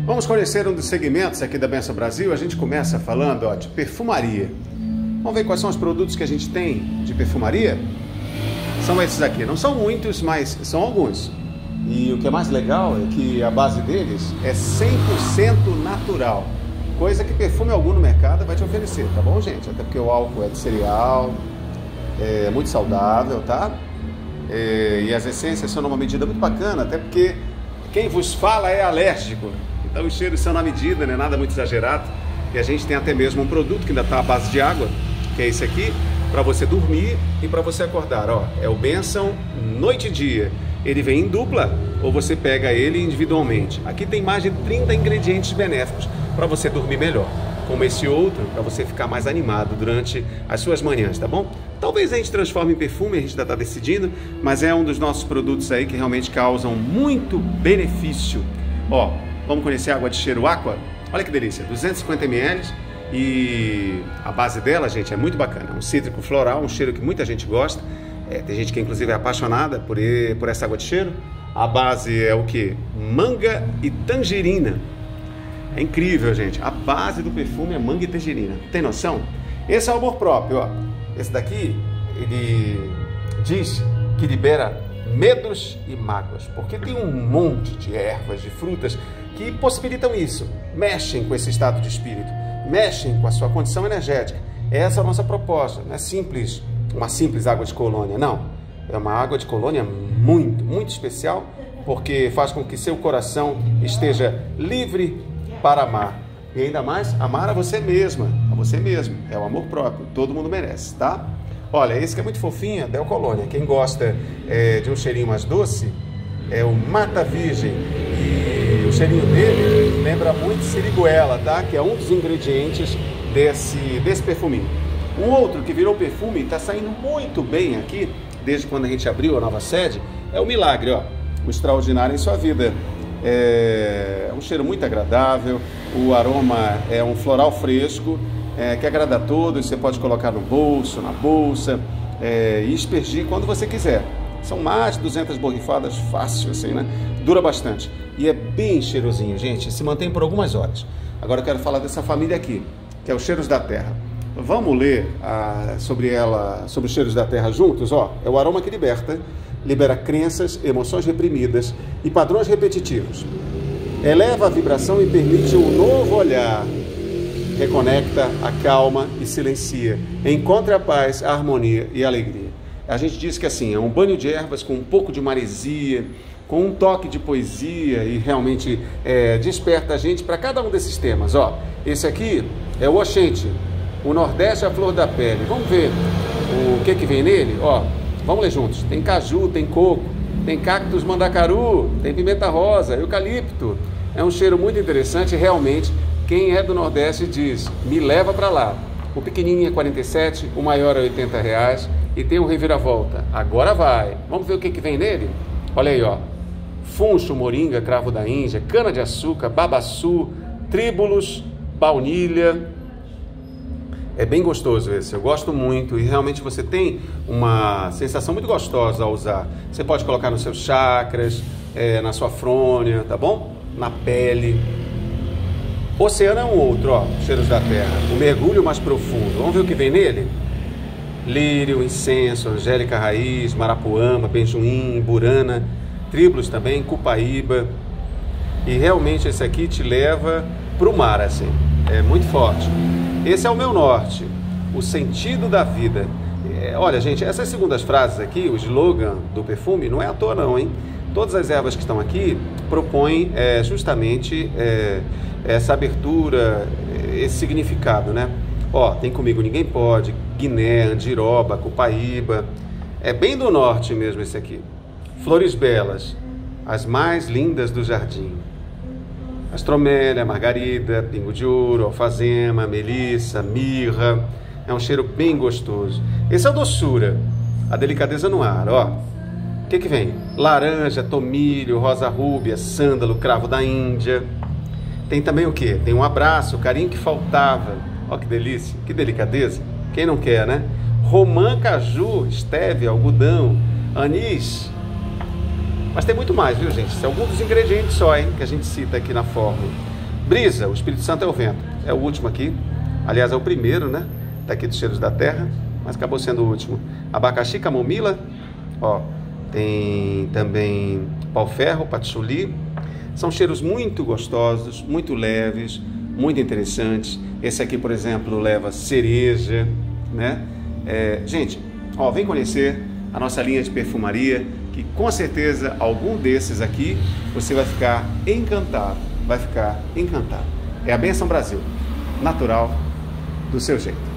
Vamos conhecer um dos segmentos aqui da Benção Brasil. A gente começa falando de perfumaria. Vamos ver quais são os produtos que a gente tem de perfumaria? São esses aqui. Não são muitos, mas são alguns. E o que é mais legal é que a base deles é 100% natural. Coisa que perfume algum no mercado vai te oferecer, tá bom, gente? Até porque o álcool é de cereal, é muito saudável, tá? E as essências são numa medida muito bacana, até porque quem vos fala é alérgico. Então os cheiros são na medida, não é nada muito exagerado. E a gente tem até mesmo um produto que ainda está à base de água, que é esse aqui, para você dormir e para você acordar. Ó, é o Benção Noite e Dia. Ele vem em dupla ou você pega ele individualmente. Aqui tem mais de 30 ingredientes benéficos para você dormir melhor. Como esse outro, para você ficar mais animado durante as suas manhãs, tá bom? Talvez a gente transforme em perfume, a gente ainda está decidindo, mas é um dos nossos produtos aí que realmente causam muito benefício. Ó, vamos conhecer a água de cheiro Aqua? Olha que delícia, 250 ml e a base dela, gente, é muito bacana. Um cítrico floral, um cheiro que muita gente gosta. Tem gente que inclusive é apaixonada por essa água de cheiro. A base é o que? Manga e tangerina. É incrível, gente. A base do perfume é manga e tangerina. Tem noção? Esse é o amor próprio, ó. Esse daqui, ele diz que libera medos e mágoas, porque tem um monte de ervas, de frutas que possibilitam isso. Mexem com esse estado de espírito, mexem com a sua condição energética. Essa é a nossa proposta. Não é simples, uma simples água de colônia, não. É uma água de colônia muito, muito especial, porque faz com que seu coração esteja livre para amar. E ainda mais, amar a você mesma, a você mesmo. É o amor próprio, todo mundo merece, tá? Olha, esse que é muito fofinho, é Del Colônia. Quem gosta de um cheirinho mais doce, é o Mata Virgem. E o cheirinho dele lembra muito siriguela, tá? Que é um dos ingredientes desse perfuminho. Um outro que virou perfume e está saindo muito bem aqui, desde quando a gente abriu a nova sede, é o Milagre, ó. O extraordinário em sua vida. É um cheiro muito agradável, o aroma é um floral fresco, que agrada a todos. Você pode colocar no bolso, na bolsa, e aspergir quando você quiser. São mais de 200 borrifadas, fácil assim, né? Dura bastante e é bem cheirosinho, gente, se mantém por algumas horas. Agora eu quero falar dessa família aqui, que é os Cheiros da Terra. Vamos ler sobre os cheiros da terra juntos? Ó, é o aroma que libera crenças, emoções reprimidas e padrões repetitivos. Eleva a vibração e permite um novo olhar. Reconecta, acalma e silencia. Encontre a paz, a harmonia e a alegria. A gente diz que assim, é um banho de ervas com um pouco de maresia, com um toque de poesia e realmente desperta a gente para cada um desses temas. Ó, esse aqui é o Oxente. O Nordeste é a flor da pele. Vamos ver o que vem nele? Ó, vamos ler juntos. Tem caju, tem coco, tem cactus mandacaru, tem pimenta rosa, eucalipto. É um cheiro muito interessante. Realmente, quem é do Nordeste diz, me leva para lá. O pequenininho é 47, o maior é R$80 e tem um reviravolta. Agora vai. Vamos ver o que vem nele? Olha aí, ó. Funcho, moringa, cravo da Índia, cana-de-açúcar, babaçu, tríbulos, baunilha. É bem gostoso esse, eu gosto muito e realmente você tem uma sensação muito gostosa ao usar. Você pode colocar nos seus chakras, na sua frônia, tá bom? Na pele. Oceano é um outro, ó, Cheiros da Terra. O mergulho mais profundo. Vamos ver o que vem nele? Lírio, incenso, angélica raiz, marapuama, benjoim, burana, tríbulos também, cupaíba. E realmente esse aqui te leva para o mar, assim. É muito forte. Esse é o meu norte, o sentido da vida. Olha, gente, essas segundas frases aqui, o slogan do perfume, não é à toa não, hein? Todas as ervas que estão aqui propõem justamente essa abertura, esse significado, né? Ó, tem comigo ninguém pode, Guiné, Andiroba, Cupaíba. É bem do norte mesmo esse aqui. Flores belas, as mais lindas do jardim. Astromélia, margarida, pingo de ouro, alfazema, melissa, mirra. É um cheiro bem gostoso. Esse é o doçura, a delicadeza no ar, ó. O que vem? Laranja, tomilho, rosa rúbia, sândalo, cravo da Índia. Tem também o quê? Tem um abraço, o carinho que faltava. Ó que delícia, que delicadeza. Quem não quer, né? Romã, caju, estévia, algodão, anis. Mas tem muito mais, viu, gente? Isso é algum dos ingredientes só, hein, que a gente cita aqui na fórmula. Brisa, o Espírito Santo é o vento. É o último aqui. Aliás, é o primeiro, né? Daqui dos cheiros da terra, mas acabou sendo o último. Abacaxi, camomila, ó. Tem também pau-ferro, patchouli. São cheiros muito gostosos, muito leves, muito interessantes. Esse aqui, por exemplo, leva cereja, né? Gente, ó, vem conhecer a nossa linha de perfumaria, que com certeza algum desses aqui você vai ficar encantado, vai ficar encantado. É a Bênção Brasil, natural, do seu jeito.